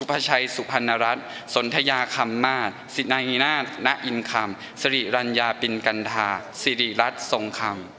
พชัยสุพรรณรัตน์สนธยาคำมาศสินัยนาถณอินคำสิริรัญญาปินกันธาสิริรัตน์ทรงคำ